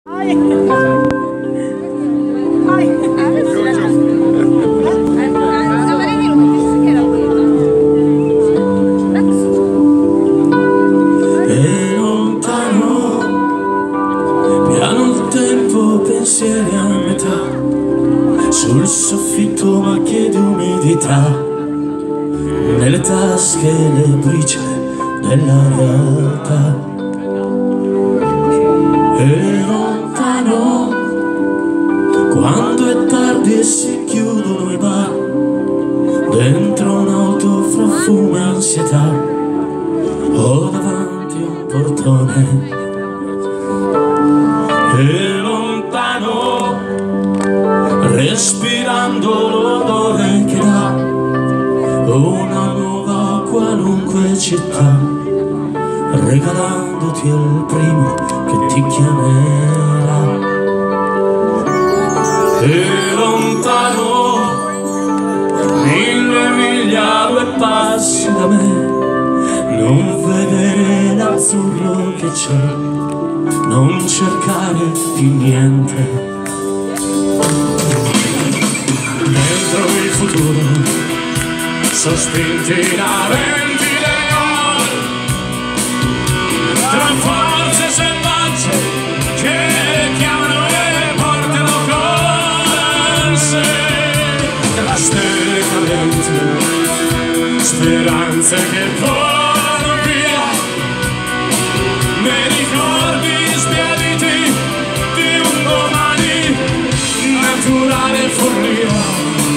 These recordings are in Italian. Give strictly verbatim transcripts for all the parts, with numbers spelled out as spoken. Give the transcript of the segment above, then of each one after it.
Pensieri a metà sul soffitto, macchie di umidità nelle tasche, le briciole della realtà. E lontano, quando è tardi e si chiudono i bar, dentro un'auto fra fumo e ansietà, ho davanti un portone. E lontano, respirando l'odore che dà una nuova qualunque città, regalandoti il primo che ti chiamerà. E lontano, mille miglia, due passi da me, non vedere l'azzurro che c'è, non cercare di niente. Dentro il futuro, sospinti da venti leoni, tra forze selvagge che chiamano e portano con sé, tra stelle cadenti, speranze che volano via, nei ricordi sbiaditi di un domani, naturale follia.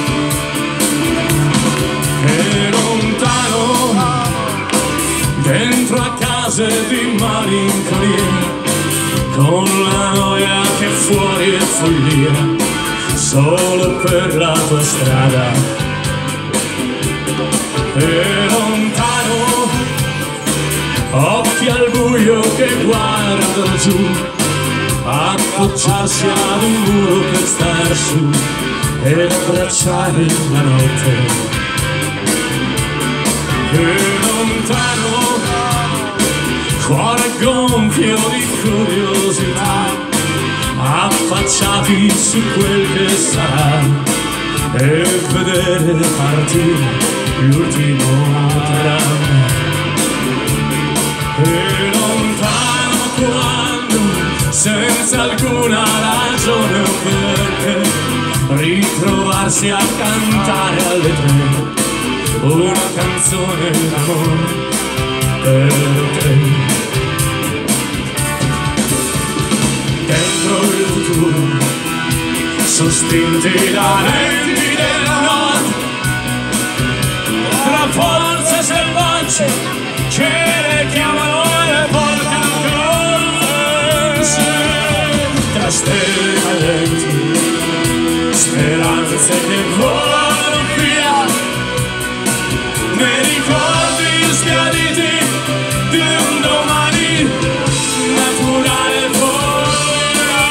E lontano, dentro a case di malinconia, con la noia che fuori è follia, solo per la tua strada. E lontano, occhi al buio che guardano giù, appoggiarsi ad un muro per star su e abbracciare la notte. E lontano, cuore gonfio di curiosità, affacciati su quel che sarà e vedere partire l'ultimo tram. E lontano, quando senza alcuna ragione o perché ritrovarsi a cantare alle tre una canzone d'amore per te. Dentro il futuro, sospinti da venti del nord, tra forze selvagge che le chiamano e portano con sé, tra stelle cadenti, speranze che volano via, nei ricordi sbiaditi di un domani, naturale follia.